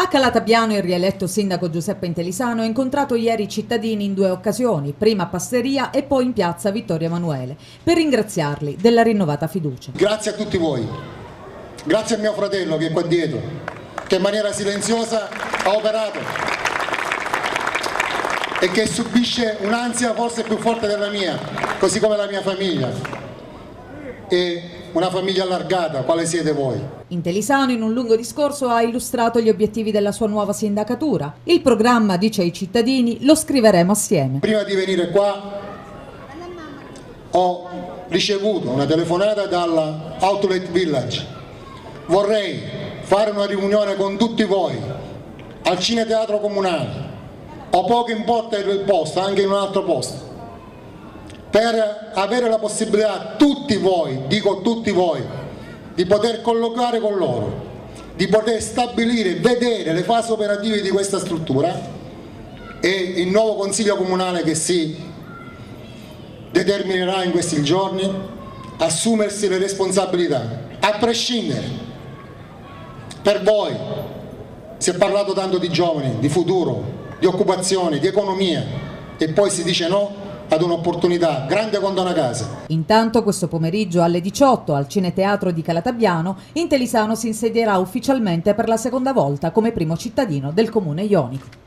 A Calatabiano il rieletto sindaco Giuseppe Intelisano ha incontrato ieri i cittadini in 2 occasioni, prima a Passeria e poi in piazza Vittorio Emanuele, per ringraziarli della rinnovata fiducia. Grazie a tutti voi, grazie a mio fratello che è qua dietro, che in maniera silenziosa ha operato e che subisce un'ansia forse più forte della mia, così come la mia famiglia. E una famiglia allargata, quale siete voi. Intelisano in un lungo discorso ha illustrato gli obiettivi della sua nuova sindacatura. Il programma, dice ai cittadini, lo scriveremo assieme. Prima di venire qua ho ricevuto una telefonata dalla Outlet Village. Vorrei fare una riunione con tutti voi al Cineteatro Comunale, o poco importa il posto, anche in un altro posto, per avere la possibilità, tutti voi, dico tutti voi, di poter colloquiare con loro, di poter stabilire, vedere le fasi operative di questa struttura e il nuovo Consiglio Comunale che si determinerà in questi giorni, assumersi le responsabilità, a prescindere. Per voi si è parlato tanto di giovani, di futuro, di occupazione, di economia e poi si dice no ad un'opportunità grande quanto una casa. Intanto questo pomeriggio alle 18 al Cineteatro di Calatabiano Intelisano si insedierà ufficialmente per la seconda volta come primo cittadino del comune ionico.